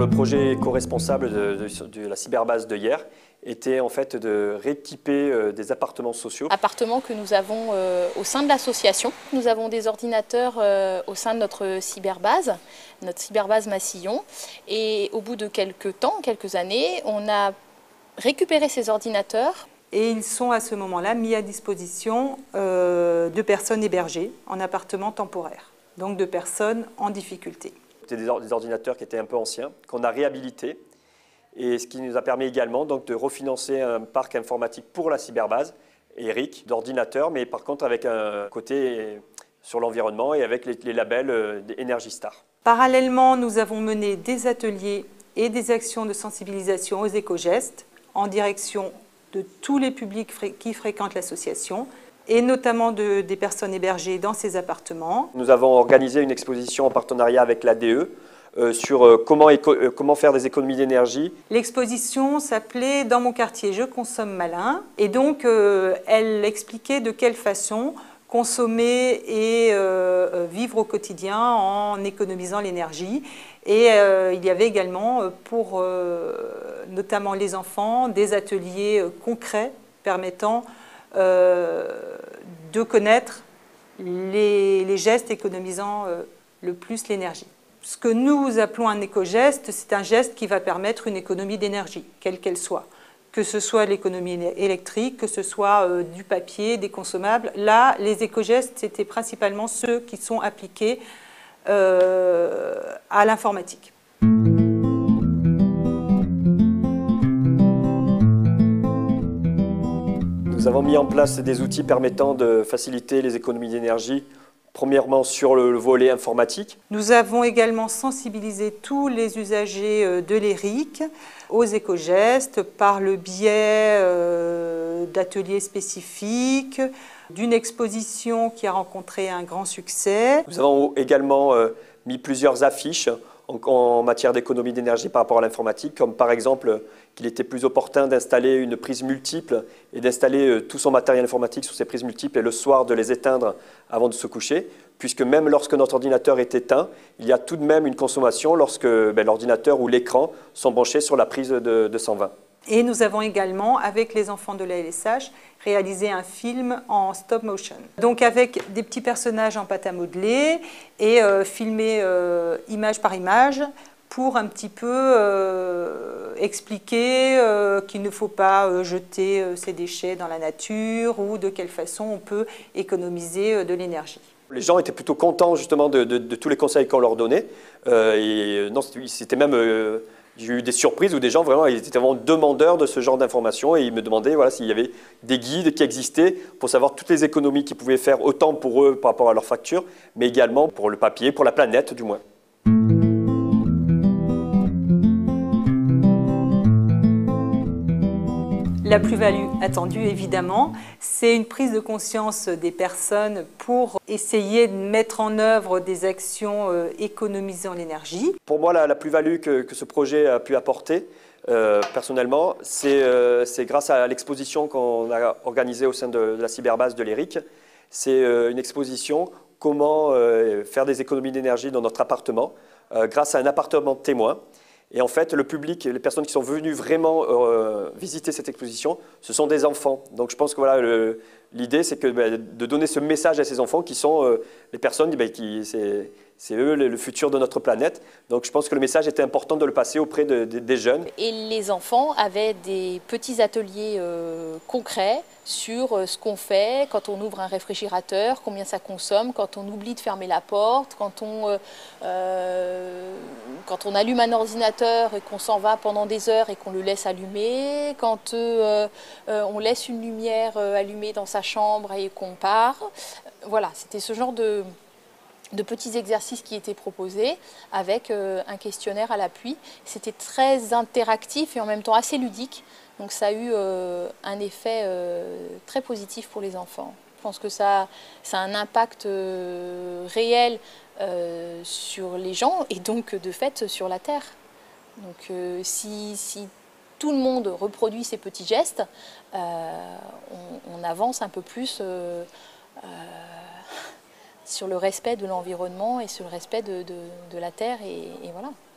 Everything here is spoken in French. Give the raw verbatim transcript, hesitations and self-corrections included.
le projet éco-responsable de, de, de la cyberbase de hier était en fait de rééquiper euh, des appartements sociaux. Appartements que nous avons euh, au sein de l'association. Nous avons des ordinateurs euh, au sein de notre cyberbase, notre cyberbase Massillon. Et au bout de quelques temps, quelques années, on a récupéré ces ordinateurs. Et ils sont à ce moment-là mis à disposition euh, de personnes hébergées en appartement temporaire, donc de personnes en difficulté. C'était des ordinateurs qui étaient un peu anciens, qu'on a réhabilités, et ce qui nous a permis également donc, de refinancer un parc informatique pour la cyberbase, Eric, d'ordinateurs, mais par contre avec un côté sur l'environnement et avec les, les labels Energy Star. Parallèlement, nous avons mené des ateliers et des actions de sensibilisation aux éco-gestes en direction de tous les publics qui fréquentent l'association, et notamment de, des personnes hébergées dans ces appartements. Nous avons organisé une exposition en partenariat avec l'A D E euh, sur euh, comment, euh, comment faire des économies d'énergie. L'exposition s'appelait « Dans mon quartier, je consomme malin » et donc euh, elle expliquait de quelle façon consommer et euh, vivre au quotidien en économisant l'énergie. Et euh, il y avait également pour euh, notamment les enfants des ateliers euh, concrets permettant euh, de connaître les, les gestes économisant euh, le plus l'énergie. Ce que nous appelons un éco-geste, c'est un geste qui va permettre une économie d'énergie, quelle qu'elle soit. Que ce soit l'économie électrique, que ce soit euh, du papier, des consommables. Là, les éco-gestes, c'était principalement ceux qui sont appliqués euh, à l'informatique. Nous avons mis en place des outils permettant de faciliter les économies d'énergie, premièrement sur le volet informatique. Nous avons également sensibilisé tous les usagers de l'Eric aux éco-gestes par le biais euh, d'ateliers spécifiques, d'une exposition qui a rencontré un grand succès. Nous avons également euh, mis plusieurs affiches en, en matière d'économie d'énergie par rapport à l'informatique, comme par exemple qu'il était plus opportun d'installer une prise multiple et d'installer euh, tout son matériel informatique sur ces prises multiples et le soir de les éteindre avant de se coucher, puisque même lorsque notre ordinateur est éteint, il y a tout de même une consommation lorsque ben, l'ordinateur ou l'écran sont branchés sur la prise de, de cent vingt. Et nous avons également, avec les enfants de la L S H, réalisé un film en stop motion. Donc avec des petits personnages en pâte à modeler et euh, filmé euh, image par image pour un petit peu euh, expliquer euh, qu'il ne faut pas euh, jeter euh, ses déchets dans la nature ou de quelle façon on peut économiser euh, de l'énergie. Les gens étaient plutôt contents justement de, de, de tous les conseils qu'on leur donnait. Euh, et non, c'était même... Euh, J'ai eu des surprises où des gens vraiment, ils étaient vraiment demandeurs de ce genre d'informations et ils me demandaient voilà, s'il y avait des guides qui existaient pour savoir toutes les économies qu'ils pouvaient faire, autant pour eux par rapport à leurs factures, mais également pour le papier, pour la planète du moins. La plus-value attendue, évidemment, c'est une prise de conscience des personnes pour essayer de mettre en œuvre des actions euh, économisant l'énergie. Pour moi, la, la plus-value que, que ce projet a pu apporter, euh, personnellement, c'est euh, grâce à l'exposition qu'on a organisée au sein de, de la cyberbase de l'Eric. C'est euh, une exposition « Comment euh, faire des économies d'énergie dans notre appartement euh, » grâce à un appartement témoin. Et en fait, le public, les personnes qui sont venues vraiment euh, visiter cette exposition, ce sont des enfants. Donc je pense que voilà, l'idée, c'est que bah, de donner ce message à ces enfants qui sont euh, les personnes, bah, qui c'est eux le futur de notre planète. Donc je pense que le message était important de le passer auprès de, de, des jeunes. Et les enfants avaient des petits ateliers euh, concrets sur euh, ce qu'on fait quand on ouvre un réfrigérateur, combien ça consomme, quand on oublie de fermer la porte, quand on, euh, euh, quand on allume un ordinateur et qu'on s'en va pendant des heures et qu'on le laisse allumer, quand euh, euh, on laisse une lumière euh, allumée dans sa chambre et qu'on part. Voilà, c'était ce genre de... de petits exercices qui étaient proposés avec euh, un questionnaire à l'appui. C'était très interactif et en même temps assez ludique. Donc ça a eu euh, un effet euh, très positif pour les enfants. Je pense que ça, ça a un impact euh, réel euh, sur les gens et donc de fait sur la Terre. Donc euh, si, si tout le monde reproduit ces petits gestes, euh, on, on avance un peu plus euh, euh, sur le respect de l'environnement et sur le respect de, de, de la Terre et, et voilà.